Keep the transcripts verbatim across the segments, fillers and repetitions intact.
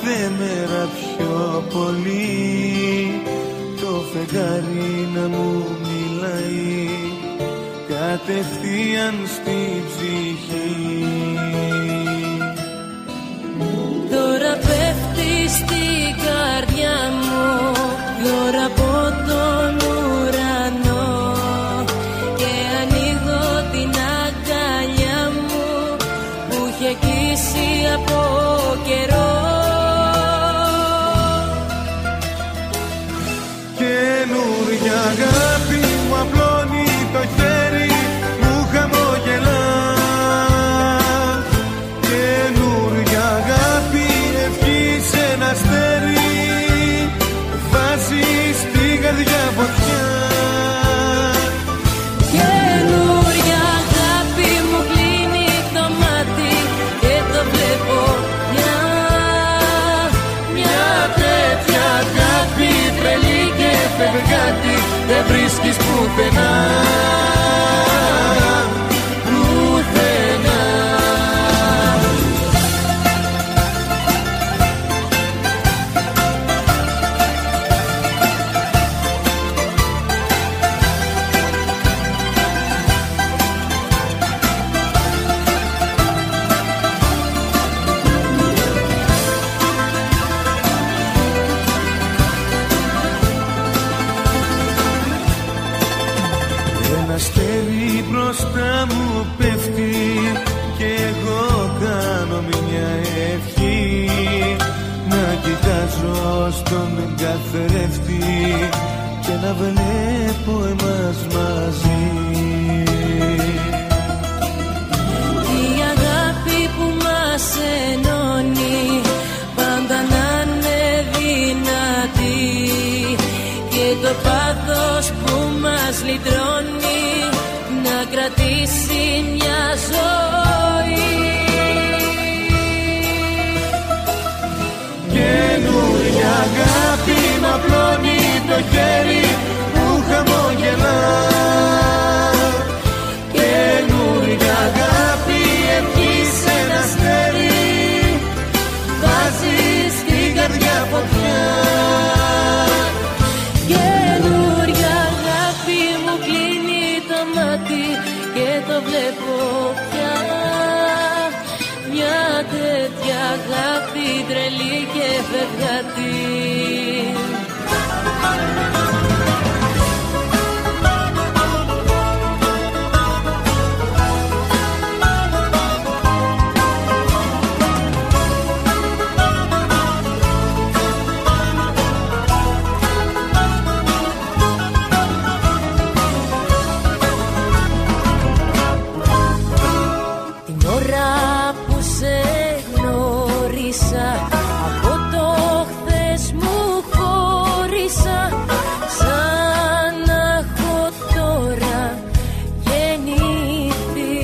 κάθε μέρα πιο πολύ το φεγγάρι να μου μιλάει κατευθείαν στη ψυχή. Τώρα πέφτει στην καρδιά μου δώρα από τον ουρανό και ανοίγω την αγκαλιά μου που είχε κλείσει από καιρό. Καινούρια αγάπη μου απλώνει το χέρι μου χαμογελά. Καινούρια αγάπη ευχή σε ένα αστέρι βάζει στην καρδιά φωτιά. Καινούρια αγάπη μου κλείνει το μάτι και το βλέπω πια. Μια τέτοια αγάπη τρελή και φευγάτη δεν βρίσκεις πουθενά. Πουθενά. Ένα αστέρι μπροστά μου πέφτει και εγώ κάνω μια ευχή να κοιτάζω στον καθρέφτη και να βλέπω εμάς μαζί. Η αγάπη που μας ενώνει πάντα να είναι δυνατή και το πάθος που μας λυτρώνει να κρατήσει μια ζωή. Καινούρια αγάπη μ' απλώνει το χέρι που χαμογελά. Καινούρια αγάπη ευχή σε ένα αστέρι βάζει στην καρδιά φωτιά. Καινούρια αγάπη μου κλείνει το μάτι και το βλέπω πια. Μια τέτοια αγάπη τρελή και φευγάτη. Την ώρα που σε γνώρισα από το χθες μου χώρισα σαν να έχω τώρα γεννηθεί.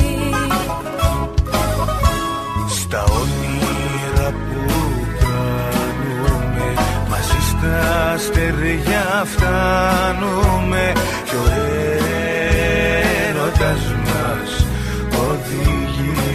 Στα όνειρα που κάνουμε μαζί στα αστέρια φτάνουμε κι ο έρωτας μας οδηγεί.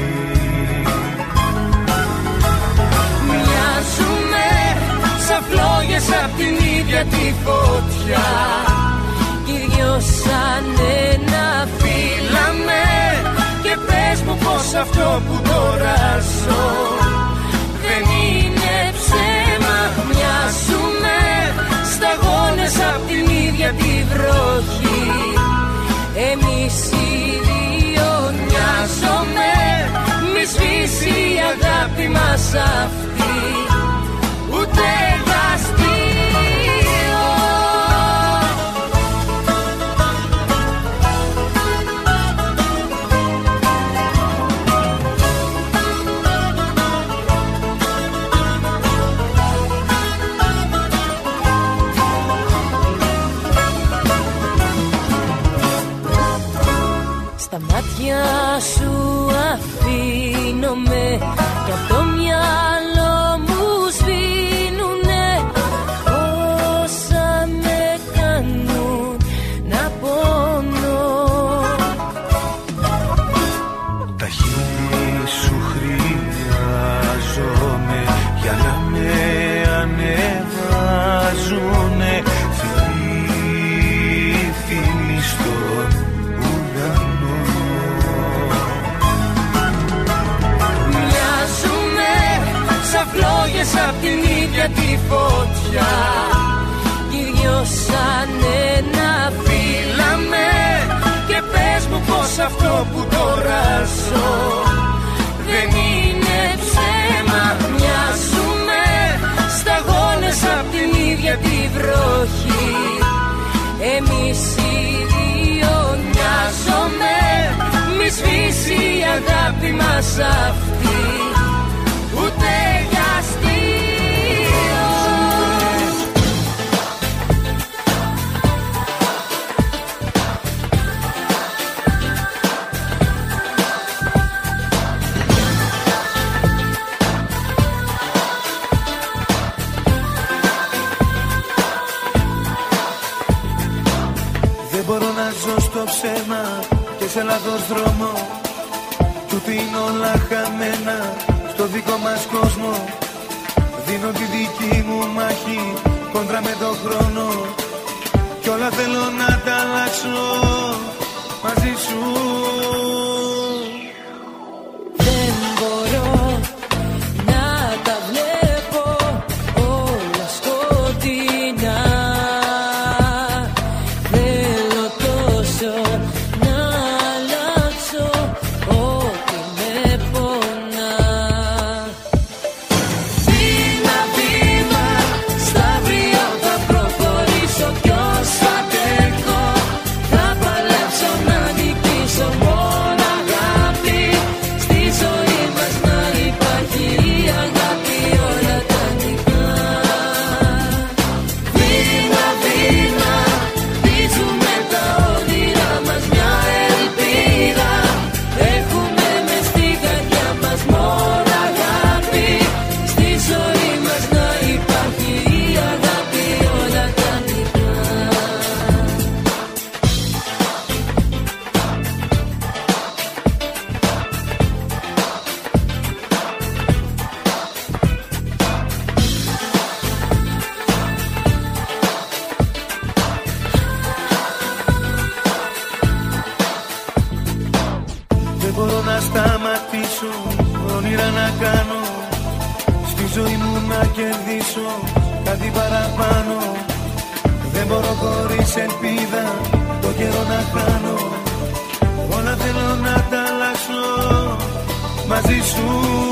Μοιάζουμε σαν φλόγες απ' την ίδια τη φωτιά κι οι δυο σαν ένα φύλαμε και πες μου πως αυτό που τώρα ζω δεν είναι ψέμα. Μοιάζουμε σταγόνες απ' την ίδια τη βροχή εμείς οι δύο. Μοιάζομαι μη σβήσει η αγάπη μας αυτή ούτε γαστείο. Στα μάτια σου αφήνομαι κι απ' το μυαλό βράχες απ' την ίδια τη φωτιά. Κι δυο σαν ένα φύλαμε και πες μου πως αυτό που τώρα ζω δεν είναι ψέμα. Μοιάζουμε σταγόνες απ' την ίδια τη βροχή. Εμείς οι δύο μοιάζομαι, μη σβήσει η αγάπη μας αυτή ούτε για αστείο. Δεν μπορώ να ζω στο ψέμα και σε λάθος δρόμο. Τούτη είναι όλα χαμένα στο δικό μας κόσμο. Δίνω τη δική μου μάχη κόντρα με τον χρόνο κι όλα θέλω να τα αλλάξω μαζί σου. Δεν μπορώ να τα βλέπω όλα σκοτεινά. Θέλω τόσο να αλλάξω ό,τι με πονά. Βήμα, βήμα, στα βριό θα προχωρήσω κι όσο αντέχω θα παλέψω να νικήσω. Μόνο αγάπη στη ζωή μας να υπάρχει, η αγάπη όλα τα νικά. Βήμα, βήμα, χτίζουμε τα όνειρά μας μια ελπίδα. Έχουμε μες στην καρδιά μας μόνο αγάπη στη ζωή μας να υπάρχει, η αγάπη όλα τα νικά. Δεν μπορώ να σταματήσω, όνειρα να κάνω στη ζωή μου να κερδίσω κάτι παραπάνω. Δεν μπορώ χωρίς ελπίδα το καιρό να χάνω. Όλα θέλω να τα αλλάξω μαζί σου.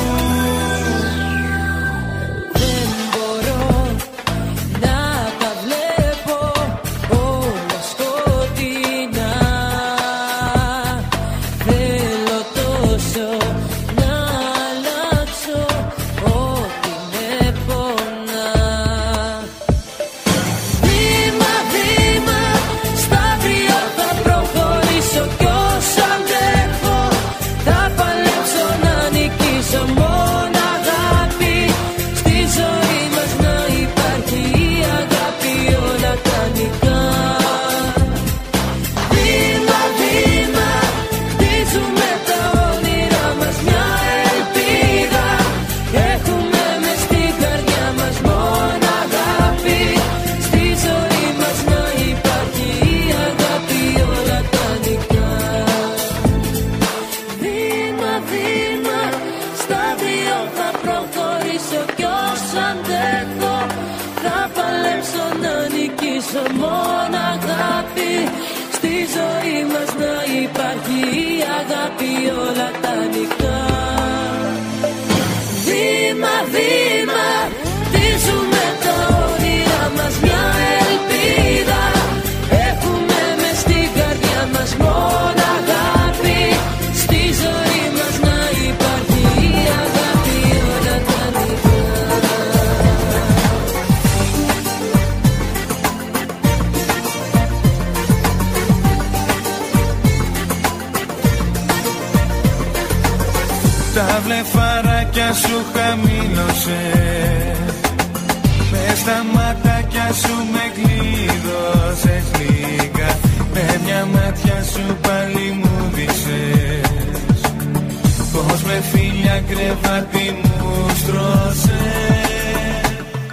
Δεν μπορώ να τα βλέπω όλα σκοτεινά. Θέλω τόσο να αλλάξω ό,τι με πονά. Βήμα, βήμα, στα βριό θα προχωρήσω κι όσο αντέχω θα παλέψω να νικήσω. Μόνο αγάπη στη ζωή μας να υπάρχει, η αγάπη όλα τα νικά. Βήμα, βήμα, χτίζουμε τα όνειρά μας μια ελπίδα. Έχουμε μες στην καρδιά μας μόνο αγάπη στη ζωή μας να υπάρχει, η αγάπη όλα τα νικά. Βήμα, βήμα, στα δύο θα προχωρήσω κι όσο αντέχω θα παλέψω να νικήσω. Μόνο αγάπη στη ζωή μας να υπάρχει, η αγάπη όλα τα νικά. Βήμα, βήμα, χτίζουμε τα όνειρά μας μια ελπίδα. Έχουμε μες στην καρδιά μας μόνο αγάπη στη ζωή μας να υπάρχει, η αγάπη όλα τα νικά. Τα βλεφαράκια σου χαμήλωσες, μες στα μάτια σου με κλείδωσες λίγα. Με μια μάτια σου πάλι μου δίσες πως με φίλια κρεβάτι μου στρώσες.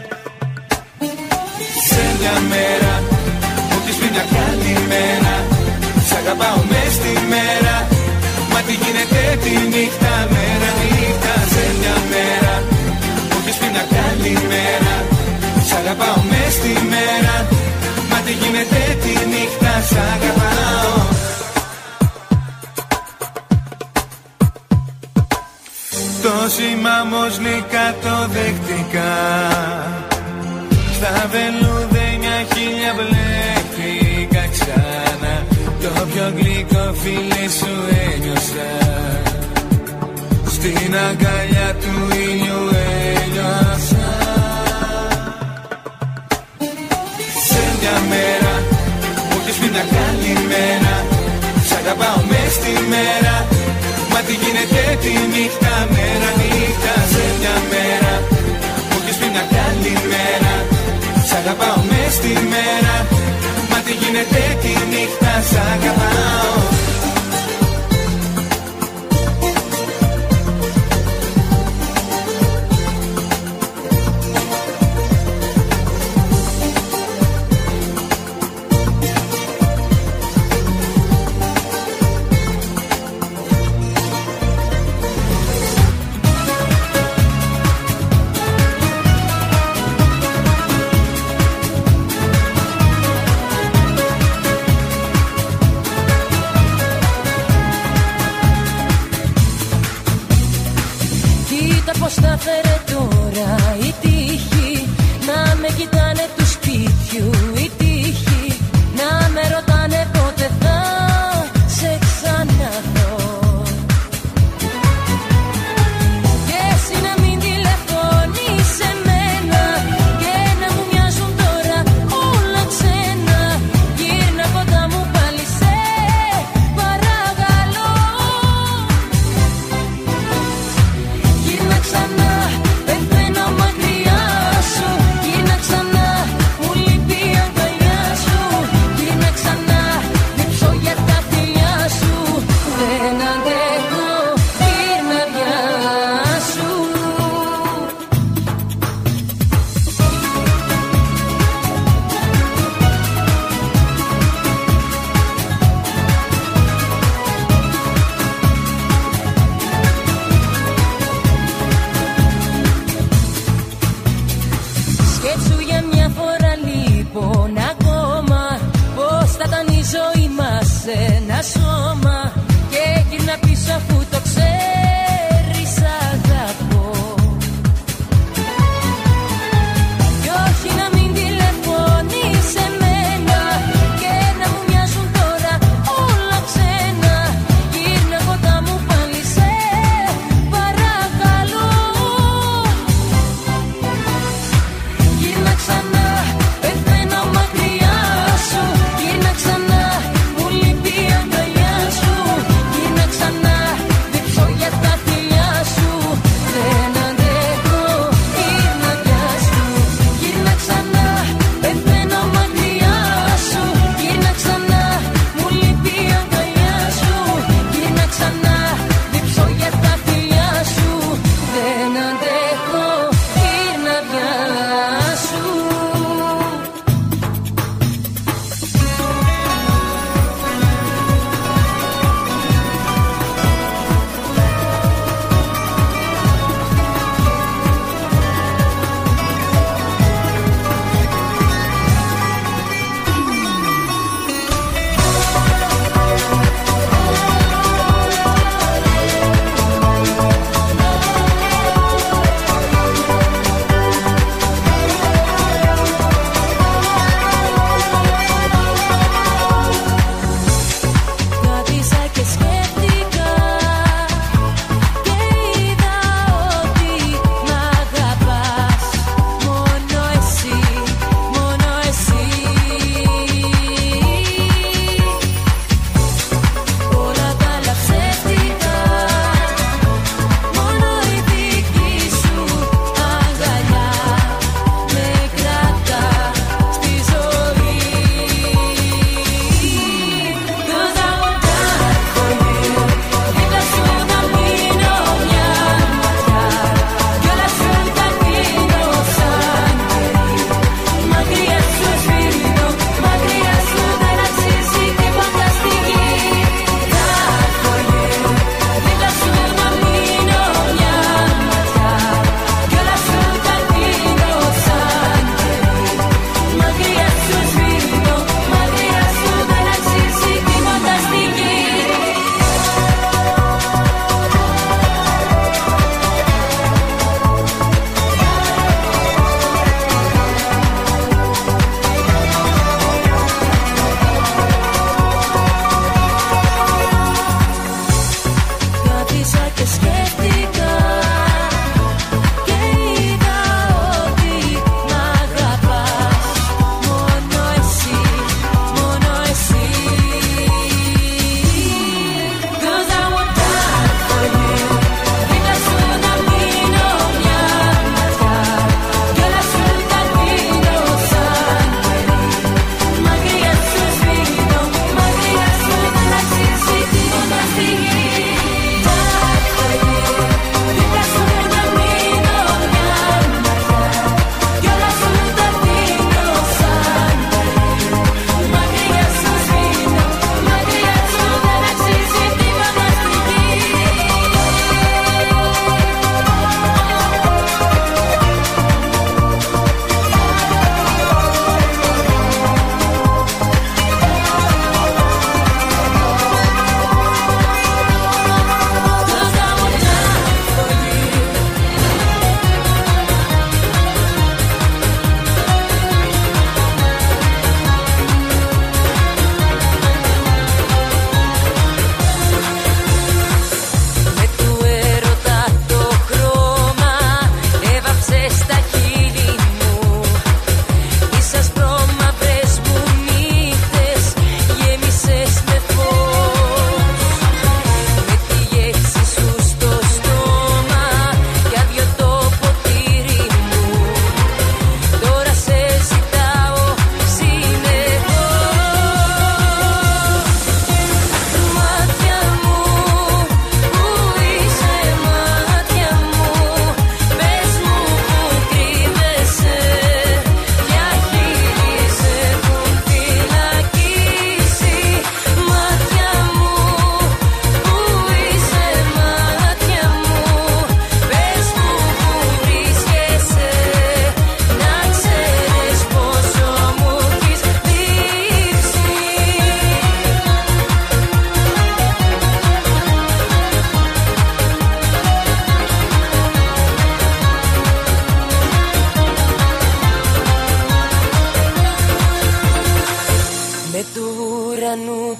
Σε μια μέρα μου έχεις πει μια καλημέρα, σ' αγαπάω μες στη μέρα. Μα τι γίνεται τη νύχτα, μέρα νύχτα. Σε μια μέρα μου έχεις πει μια καλημέρα, καλημέρα. Σ' αγαπάω μες στη μέρα, μα τι γίνεται τη νύχτα, σ' αγαπάω. Το σήμα μοσλικά το δεχτικά, στα βελουδένια χίλια μπλέχτηκα ξανά. Το πιο γλυκό φίλι σου ένιωσα, στην αγκαλιά του ήλιου ένιωσα. Σε μια μέρα μου έχεις πει μια καλημέρα. Σ' αγαπάω μες στη μέρα, μα τι γίνεται τη νύχτα, μέρα νύχτα. Σε μια μέρα μου έχεις πει μια καλημέρα. Σ' αγαπάω μες στη μέρα, μα τι γίνεται τη νύχτα, σ' αγαπάω. Τα φέρε τώρα η τύχη, να με κοιτάνε του σπίτιου η τύχη, να με ρωτάνε πότε θα σε ξαναδώ. Και εσύ να μην τηλεφωνείς σε μένα και να μου μοιάζουν τώρα όλα ξένα. Γύρνα κοντά μου πάλι σε παρακαλώ. Γύρνα ξανά, πεθαίνω μακριά σου. Γύρνα ξανά, μου λείπει η αγκαλιά σου. Γύρνα ξανά, λείψω για τα φιλιά σου. Δεν αντέχω, γύρνα πια σου. Σκέψου για μια φορά λοιπόν ακόμα πως θα ήταν η ζωή μας σε ένα σώμα. Και γύρνα πίσω αφού το ξέρεις αγαπώ. Κι όχι να μην τηλεφωνείς σε μένα και να μου μοιάζουν τώρα όλα ξένα. Γύρνα κοντά μου πάλι σε παρακαλώ. Γύρνα ξανά, πεθαίνω μακριά σου. Γύρνα ξανά, μου λείπει η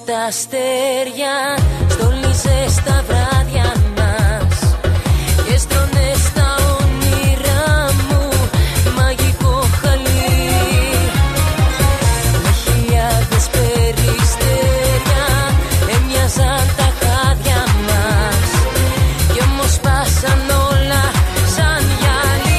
τα αστέρια στολίζες τα βράδια μας και στρώνες τα όνειρά μου μαγικό χαλί. Με χιλιάδες περιστέρια έμοιαζαν τα χάδια μας κι όμως σπάσαν όλα σαν γυαλί.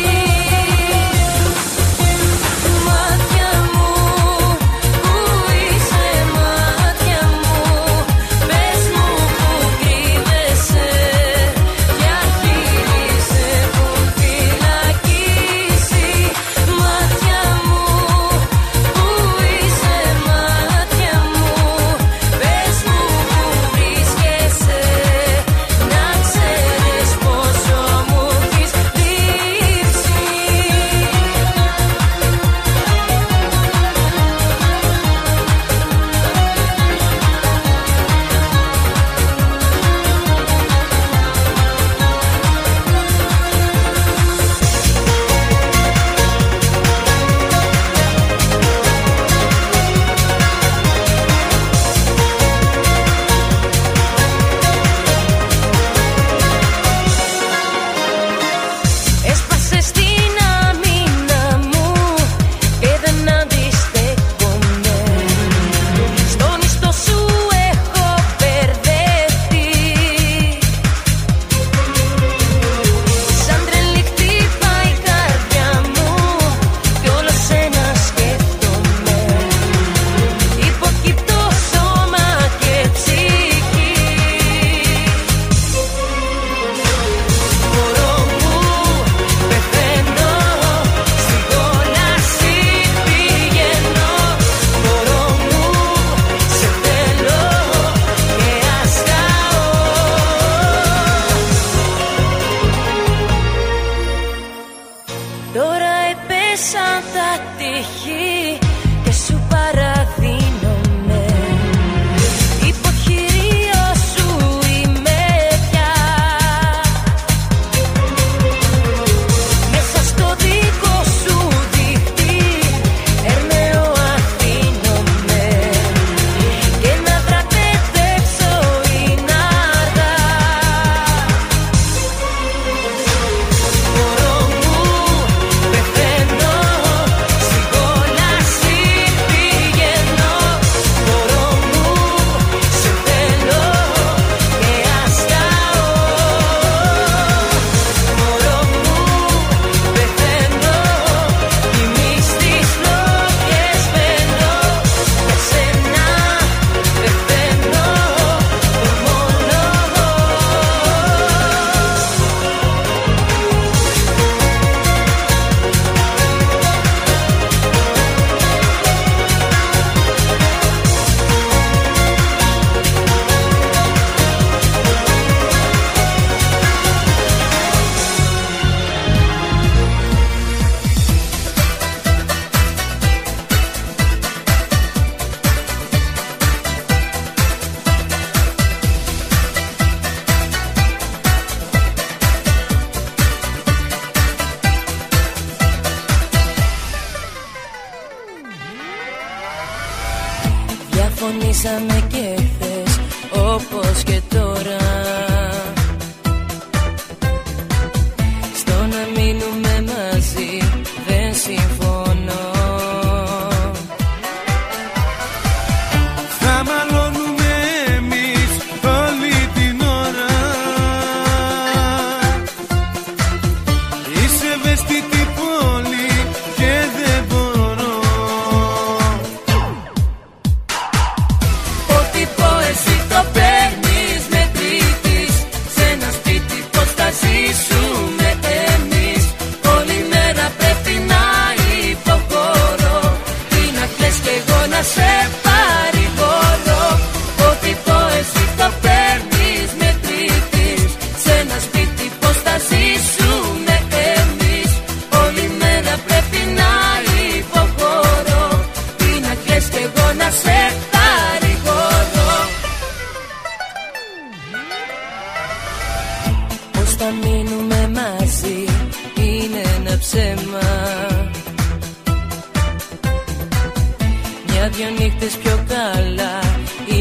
Μάτια μου, πού είσαι μάτια μου, πες μου που κρύβεσαι ποια χείλη σε έχουν φυλακίσει. Μάτια μου, πού είσαι μάτια μου, πες μου που βρίσκεσαι, να ξέρεις πόσο μου έχεις λείψει. Έσπασες την αμήνα μου και δεν αντιστέκομαι. Στον ιστό σου έχω μπερδευτεί. Σαν τρελή χτυπάει η καρδιά μου κι όλο σένα σκέφτομαι. Υποκύπτω σώμα και ψυχή. Μωρό μου, πεθαίνω, στην κόλαση πηγαίνω. Μωρό μου, σε θέλω και αστάω. Τώρα έπεσαν τα τείχη και σου παραδίνομαι. Υποχειρίο σου είμαι πια. Μέσα στο δικό σου δίχτυ έρμεο αφήνομαι και να δραπετεύσω είναι αργά. Μωρό μου, πεθαίνω, στην κόλαση πηγαίνω. Μωρό μου, σε θέλω και αστάω. Μωρό μου, πεθαίνω, κι εμείς τις φλόγες μπαίνω. Με σένα πεθαίνω, το μόνο. Διαφωνήσαμε και χθες όπως και τώρα στο να μείνουμε μαζί δεν συμφωνώ. Θα μαλώνουμε εμείς όλη την ώρα. Είσαι ευαίσθητη πόλη και δεν μπορώ. Ό,τι πω εσύ το παίρνεις με τρίτης. Σ' ένα σπίτι πώς θα ζήσουμε εμείς. Όλη μέρα πρέπει να υποχωρώ. Τι να κλαις κι εγώ να σε παρηγορώ. Ό,τι πω εσύ το παίρνεις με τρίτης. Σ' ένα σπίτι πώς θα ζήσουμε εμείς. Όλη μέρα πρέπει να υποχωρώ. Τι να κλαις κι εγώ να σε παρηγορώ. Πώς θα μείνουμε μαζί είναι ένα ψέμα. Μια-δυο νύχτες πιο καλά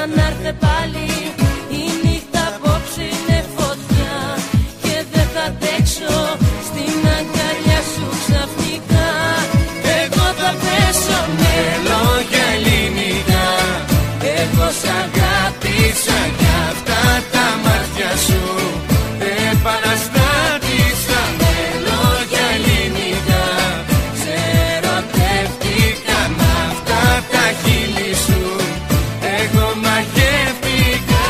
ξανάρθε πάλι. Η νύχτα απόψε είναι φωτιά και δεν θα αντέξω στην αγκαλιά σου ξαφνικά. Εγώ θα πέσω με λόγια ελληνικά. Εγώ σ' αγάπησα κι αυτά τα μάτια σου επαναστάτησα με λόγια ελληνικά. Σε ερωτεύτηκα μ' αυτά τα χείλη σου. Εγώ μαγεύτηκα.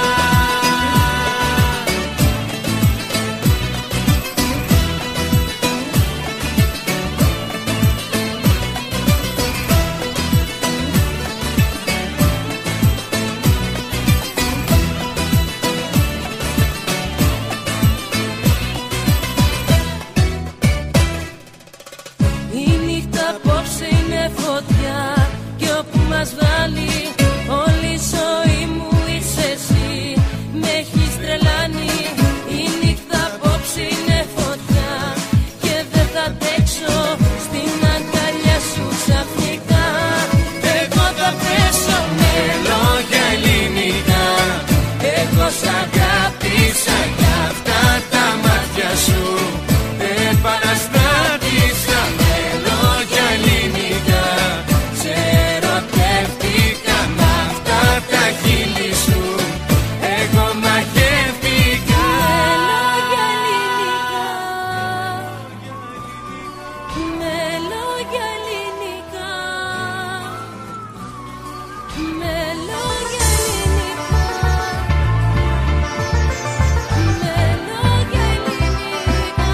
Φωτιά κι όπου μας βάλει όλη η ζωή μου είσαι εσύ. Με έχεις τρελάνει. Η νύχτα απόψε είναι φωτιά και δεν θα αντέξω στην αγκαλιά σου ξαφνικά. Εγώ θα πέσω με λόγια ελληνικά. Εγώ σ' αγάπησα κι αυτά τα μάτια σου επαναστάτησα με λόγια ελληνικά. Σε ερωτεύτηκα μ' αυτά τα χείλη σου. Εγώ μαγεύτηκα. Με λόγια ελληνικά. Με λόγια ελληνικά. Με λόγια ελληνικά.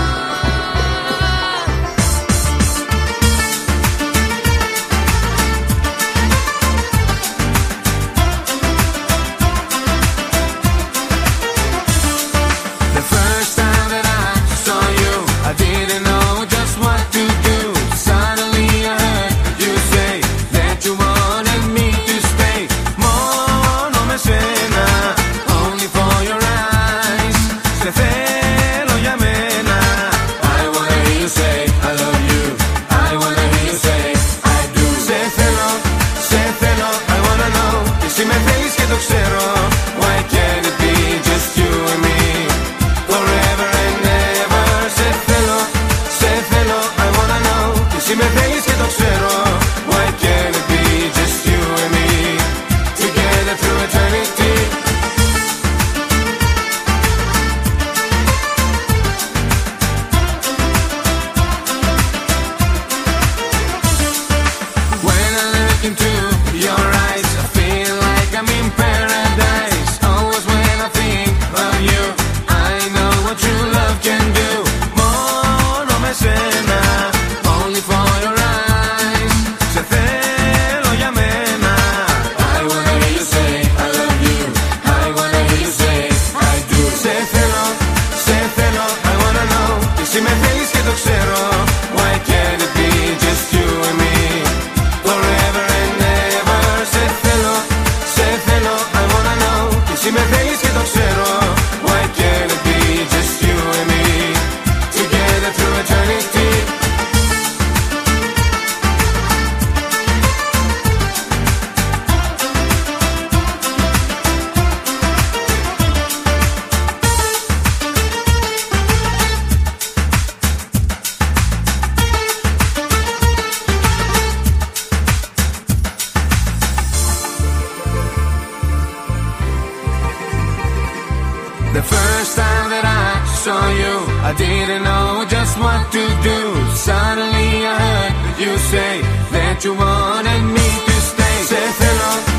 The first time that I saw you, I didn't know just what to do. Suddenly I heard you say that you wanted me to stay. Μόνο με σένα, only for your eyes. Σε θέλω για μένα. I wanna hear you say I love you. I wanna hear you say I do. Σε θέλω, σε θέλω, I wanna know. Και εσύ με θέλεις και το ξέρω. Why can't it be just you and me? Forever and ever. Σε θέλω, σε θέλω, I wanna know. Και εσύ με θέλεις και το ξέρω. Why can't it be just you and me? Together through eternity. When I look into your eyes, I feel like I'm in paradise. Always when I think of you, I know what true love can do. Μόνο με σένα, only for your eyes. Σε θέλω για μένα. I wanna hear you say I love you. I wanna hear you say I do. Σε θέλω, σε θέλω, I wanna know. Και εσύ με θέλεις και το ξέρω. Why can't it be just you and me? Forever and ever. Σε θέλω, σε θέλω, I wanna know. Και εσύ με θέλεις και το ξέρω. Why can't it be just you and me? Together through eternity. The first time that I saw you, I didn't know just what to do. Suddenly I heard you say that you wanted me to stay. Σε θέλω,